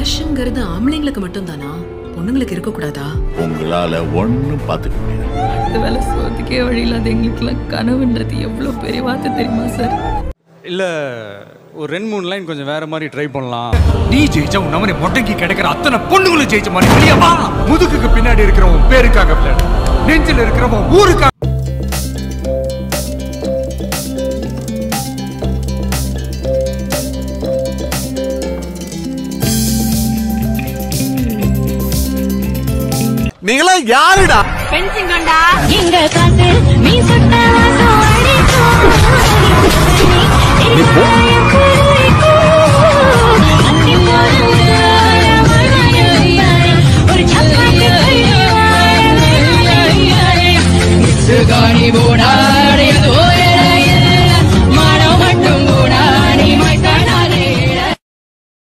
கிரஷ்ங்கிறது ஆம்பளைங்களுக்கு மட்டும் தானா? பொண்ணுங்களுக்கு இருக்க கூடாதா? உங்களால ஒண்ணும் பாத்துக்க முடியாது. அடுத்த வேலை சோத்துக்கே வழி இல்லாத எங்களுக்குலாம் கனவுன்றது எவ்வளவு பெரிய வார்த்தை தெரியுமா சார்? இல்ல ஒரு 2-3 லைன் கொஞ்சம் வேற மாதிரி ட்ரை பண்ணலாம். நீ ஜெயிச்சா உன் அவனை மொட்டைக்கு கிடைக்கிற அத்தனை பொண்ணுங்களும் ஜெயிச்ச மாதிரி வெளியவா. முதுகுக்கு பின்னாடி இருக்கிறவன் பேருக்காக பிளான், நெஞ்சில் இருக்கிறவன் ஊருக்காக. நீங்களா யாருடா? பென்சிங்கண்டா இங்க காத்து